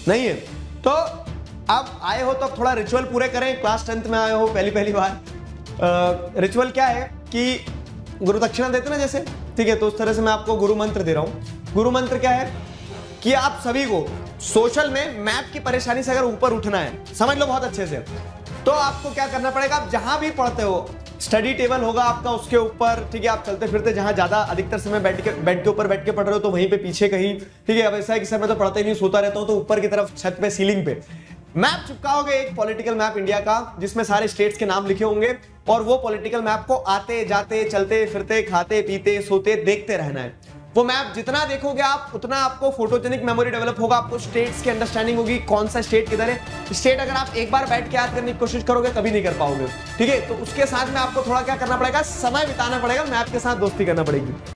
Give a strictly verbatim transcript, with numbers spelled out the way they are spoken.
नहीं है। तो अब आए हो तो अब थोड़ा रिचुअल पूरे करें, क्लास टेंथ में आए हो पहली पहली बार। रिचुअल क्या है कि गुरु दक्षिणा देते ना जैसे, ठीक है, तो उस तरह से मैं आपको गुरु मंत्र दे रहा हूं। गुरु मंत्र क्या है कि आप सभी को सोशल में मैप की परेशानी से अगर ऊपर उठना है, समझ लो बहुत अच्छे से, तो आपको क्या करना पड़ेगा, आप जहां भी पढ़ते हो, स्टडी टेबल होगा आपका उसके ऊपर, ठीक है, आप चलते फिरते जहां ज्यादा अधिकतर समय बैठ के बेड के ऊपर बैठ के पढ़ रहे हो तो वहीं पे पीछे कहीं, ठीक है, अब ऐसा है कि सर मैं तो पढ़ता ही नहीं, सोता रहता हूं, तो ऊपर की तरफ छत पे सीलिंग पे मैप चिपकाओगे, एक पॉलिटिकल मैप इंडिया का जिसमें सारे स्टेट्स के नाम लिखे होंगे, और वो पॉलिटिकल मैप को आते जाते चलते फिरते खाते पीते सोते देखते रहना है। वो मैप जितना देखोगे आप उतना आपको फोटोजेनिक मेमोरी डेवलप होगा, आपको स्टेट्स की अंडरस्टैंडिंग होगी, कौन सा स्टेट किधर है। स्टेट अगर आप एक बार बैठ के याद करने की कोशिश करोगे कभी नहीं कर पाओगे, ठीक है। तो उसके साथ में आपको थोड़ा क्या करना पड़ेगा, समय बिताना पड़ेगा, मैप के साथ दोस्ती करना पड़ेगी।